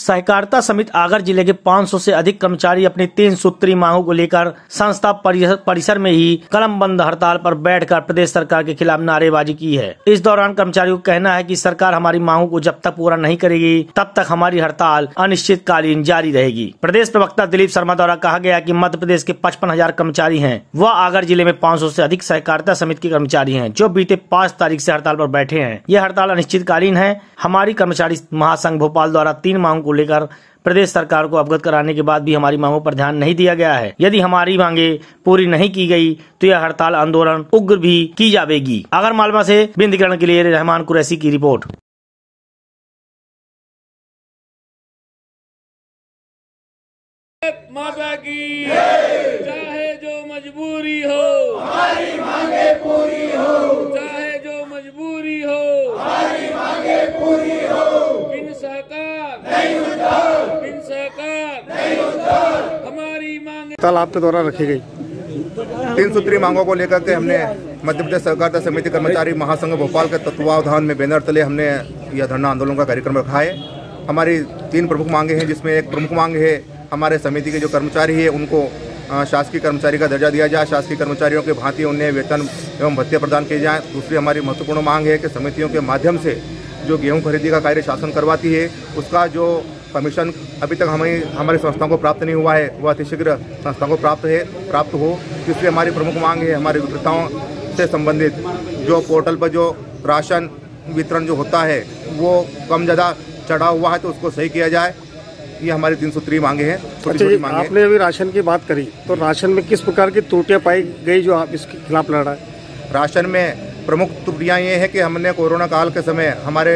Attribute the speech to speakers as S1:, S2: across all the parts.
S1: सहकारिता समिति आगर जिले के 500 से अधिक कर्मचारी अपनी 3 सूत्री मांगों को लेकर संस्था परिसर में ही कलमबंद हड़ताल पर बैठकर प्रदेश सरकार के खिलाफ नारेबाजी की है। इस दौरान कर्मचारियों का कहना है कि सरकार हमारी मांगों को जब तक पूरा नहीं करेगी तब तक हमारी हड़ताल अनिश्चितकालीन जारी रहेगी। प्रदेश प्रवक्ता दिलीप शर्मा द्वारा कहा गया कि मध्य प्रदेश के 55,000 कर्मचारी हैं। वह आगर जिले में 500 से अधिक सहकारिता समिति के कर्मचारी हैं जो बीते 5 तारीख से हड़ताल पर बैठे हैं। यह हड़ताल अनिश्चितकालीन है। हमारी कर्मचारी महासंघ भोपाल द्वारा 3 मांगों को लेकर प्रदेश सरकार को अवगत कराने के बाद भी हमारी मांगों पर ध्यान नहीं दिया गया है। यदि हमारी मांगे पूरी नहीं की गई तो यह हड़ताल आंदोलन उग्र भी की जाएगी। आगर मालवा से बिंदीकरण के लिए रहमान कुरैशी की रिपोर्ट।
S2: माता की चाहे जो मजबूरी हो हमारी मांगे पूरी हो, चाहे जो मजबूरी हो हमारी मांगे पूरी हो। बिन सहकार नहीं उद्धार, बिन सहकार नहीं उद्धार, हमारी मांगे।
S3: कल आपके द्वारा रखी गई
S4: 3 सूत्री मांगों को लेकर के हमने मध्य प्रदेश सहकारिता समिति कर्मचारी महासंघ भोपाल के तत्वावधान में बैनर तले हमने यह धरना आंदोलन का कार्यक्रम रखा है। हमारी 3 प्रमुख मांगे हैं, जिसमें एक प्रमुख मांग है हमारे समिति के जो कर्मचारी है उनको शासकीय कर्मचारी का दर्जा दिया जाए, शासकीय कर्मचारियों के भांति उन्हें वेतन एवं भत्ते प्रदान किए जाएं। दूसरी हमारी महत्वपूर्ण मांग है कि समितियों के माध्यम से जो गेहूं खरीदी का कार्य शासन करवाती है उसका जो कमीशन अभी तक हमारी संस्थाओं को प्राप्त नहीं हुआ है वह अतिशीघ्र संस्थाओं को प्राप्त हो। तीसरी हमारी प्रमुख मांग है हमारे विक्रेताओं से संबंधित जो पोर्टल पर जो राशन वितरण जो होता है वो कम ज़्यादा चढ़ा हुआ है तो उसको सही किया जाए। ये हमारी 3 सूत्री मांगे हैं।
S3: अच्छा, आपने अभी राशन की बात करी तो राशन में किस प्रकार की त्रुटियां पाई गई जो आप इसके खिलाफ लड़ रहा है?
S4: राशन में प्रमुख त्रुटियां ये है कि हमने कोरोना काल के समय हमारे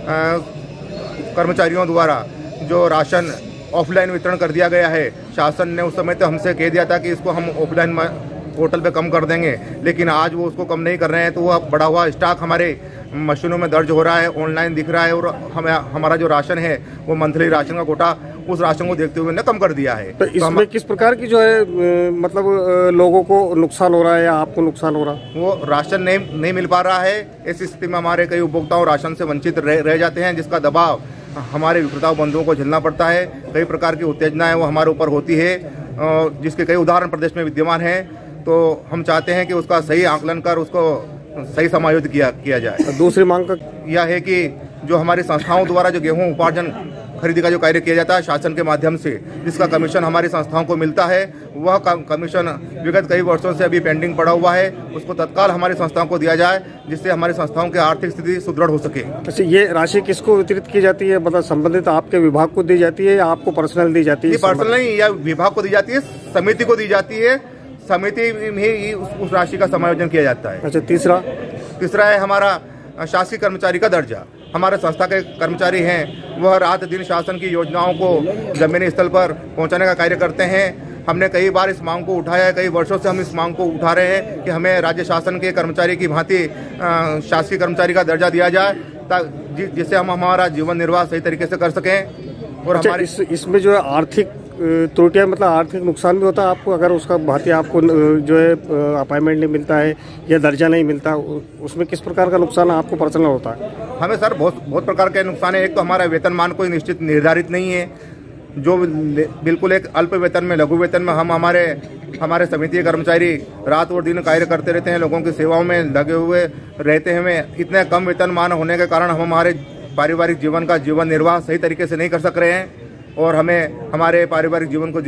S4: कर्मचारियों द्वारा जो राशन ऑफलाइन वितरण कर दिया गया है, शासन ने उस समय तो हमसे कह दिया था कि इसको हम ऑफलाइन पोर्टल पे कम कर देंगे, लेकिन आज वो उसको कम नहीं कर रहे हैं। तो वह बढ़ा हुआ स्टॉक हमारे मशीनों में दर्ज हो रहा है, ऑनलाइन दिख रहा है और हमारा जो राशन है वो मंथली राशन का कोटा उस राशन को देखते हुए ने कम कर दिया है।
S3: तो इसमें किस प्रकार की जो है मतलब लोगों को नुकसान हो रहा है या आपको नुकसान हो रहा है? वो
S4: राशन नहीं मिल पा रहा है। ऐसी स्थिति में हमारे कई उपभोक्ताओं राशन से वंचित रह जाते हैं, जिसका दबाव हमारे विक्रेताओं बंधुओं को झेलना पड़ता है। कई प्रकार की उत्तेजनाएं वो हमारे ऊपर होती है, जिसके कई उदाहरण प्रदेश में विद्यमान हैं। तो हम चाहते हैं कि उसका सही आकलन कर उसको सही समायोजित किया जाए।
S3: दूसरी मांग का
S4: यह है कि जो हमारी संस्थाओं द्वारा जो गेहूं उपार्जन खरीदी का जो कार्य किया जाता है शासन के माध्यम से, जिसका कमीशन हमारी संस्थाओं को मिलता है, वह कमीशन विगत कई वर्षों से अभी पेंडिंग पड़ा हुआ है। उसको तत्काल हमारी संस्थाओं को दिया जाए जिससे हमारी संस्थाओं की आर्थिक स्थिति सुदृढ़ हो सके।
S3: अच्छा, ये राशि किसको वितरित की जाती है? मतलब संबंधित आपके विभाग को दी जाती है या आपको पर्सनल दी जाती है?
S4: पर्सनल नहीं, या विभाग को दी जाती है, समिति को दी जाती है। समिति में ही उस राशि का समायोजन किया जाता है।
S3: अच्छा, तीसरा है हमारा
S4: शासकीय कर्मचारी का दर्जा। हमारे संस्था के कर्मचारी हैं, वह रात दिन शासन की योजनाओं को जमीनी स्तर पर पहुंचाने का कार्य करते हैं। हमने कई बार इस मांग को उठाया है, कई वर्षों से हम इस मांग को उठा रहे हैं कि हमें राज्य शासन के कर्मचारी की भांति शासकीय कर्मचारी का दर्जा दिया जाए, जिससे हम हमारा जीवन निर्वाह सही तरीके से कर सकें। और हमारे
S3: इसमें जो है आर्थिक त्रुटियां मतलब आर्थिक नुकसान भी होता है आपको, अगर उसका भांति आपको जो है अपॉइंटमेंट नहीं मिलता है या दर्जा नहीं मिलता, उसमें किस प्रकार का नुकसान आपको पर्सनल होता है?
S4: हमें सर बहुत प्रकार के नुकसान है। एक तो हमारा वेतनमान कोई निश्चित निर्धारित नहीं है, जो बिल्कुल एक अल्प वेतन में, लघु वेतन में हम हमारे समिति के कर्मचारी रात और दिन कार्य करते रहते हैं, लोगों की सेवाओं में लगे हुए रहते हैं। इतने कम वेतनमान होने के कारण हम हमारे पारिवारिक जीवन का जीवन निर्वाह सही तरीके से नहीं कर सक रहे हैं और हमें हमारे पारिवारिक जीवन को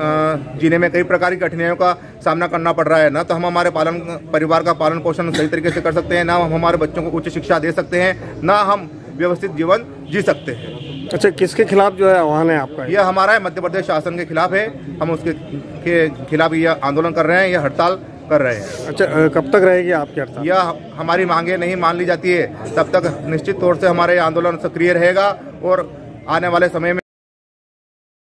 S4: जीने में कई प्रकार की कठिनाइयों का सामना करना पड़ रहा है। ना तो हम हमारे परिवार का पालन पोषण सही तरीके से कर सकते हैं, ना हम हमारे बच्चों को उच्च शिक्षा दे सकते हैं, ना हम व्यवस्थित जीवन जी सकते हैं।
S3: अच्छा, किसके खिलाफ जो है आह्वान है आपका?
S4: यह हमारा है, मध्य प्रदेश शासन के खिलाफ है। हम उसके खिलाफ यह आंदोलन कर रहे हैं, यह हड़ताल कर रहे हैं।
S3: अच्छा, कब तक रहेगी आपकी हड़ताल?
S4: यह हमारी मांगे नहीं मान ली जाती है तब तक निश्चित तौर से हमारा आंदोलन सक्रिय रहेगा और आने वाले समय में